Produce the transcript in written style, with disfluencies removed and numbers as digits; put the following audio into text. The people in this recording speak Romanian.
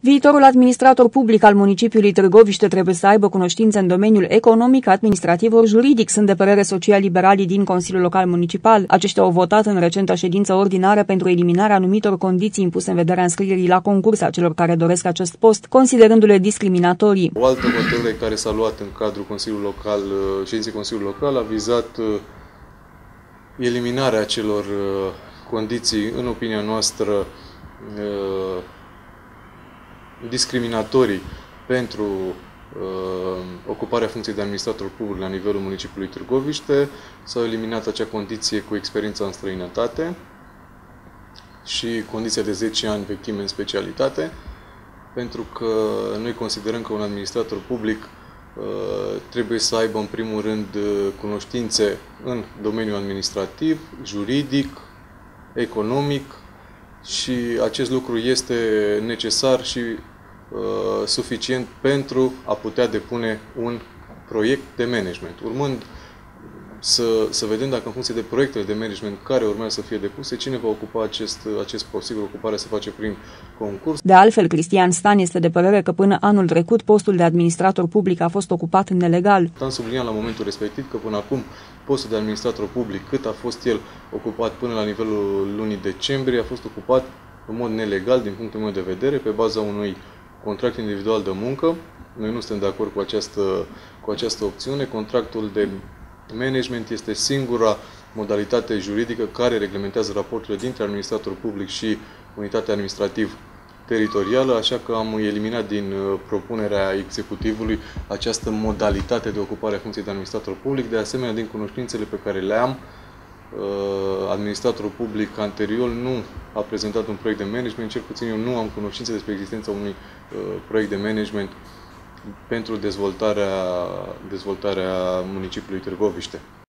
Viitorul administrator public al municipiului Târgoviște trebuie să aibă cunoștințe în domeniul economic, administrativ ori juridic, sunt de părere social-liberalii din Consiliul Local Municipal. Aceștia au votat în recenta ședință ordinară pentru eliminarea anumitor condiții impuse în vederea înscrierii la concurs a celor care doresc acest post, considerându-le discriminatorii. O altă hotărâre care s-a luat în cadrul Consiliului Local, ședinței Consiliului Local, a vizat eliminarea acelor condiții, în opinia noastră, discriminatorii pentru ocuparea funcției de administrator public la nivelul municipiului Târgoviște. S-a eliminat acea condiție cu experiența în străinătate și condiția de 10 ani vechime în specialitate, pentru că noi considerăm că un administrator public trebuie să aibă în primul rând cunoștințe în domeniul administrativ, juridic, economic, și acest lucru este necesar și suficient pentru a putea depune un proiect de management. Urmând să vedem dacă în funcție de proiectele de management care urmează să fie depuse, cine va ocupa acest post. Sigur, ocuparea se face prin concurs. De altfel, Cristian Stan este de părere că până anul trecut postul de administrator public a fost ocupat nelegal. Am subliniat la momentul respectiv că până acum postul de administrator public, cât a fost el ocupat până la nivelul lunii decembrie, a fost ocupat în mod nelegal din punctul meu de vedere, pe baza unui contract individual de muncă. Noi nu suntem de acord cu această opțiune. Contractul de management este singura modalitate juridică care reglementează raporturile dintre administrator public și unitatea administrativ-teritorială, așa că am eliminat din propunerea executivului această modalitate de ocupare a funcției de administrator public. De asemenea, din cunoștințele pe care le am, administratorul public anterior nu a prezentat un proiect de management, cel puțin eu nu am cunoștințe despre existența unui proiect de management pentru dezvoltarea municipiului Târgoviște.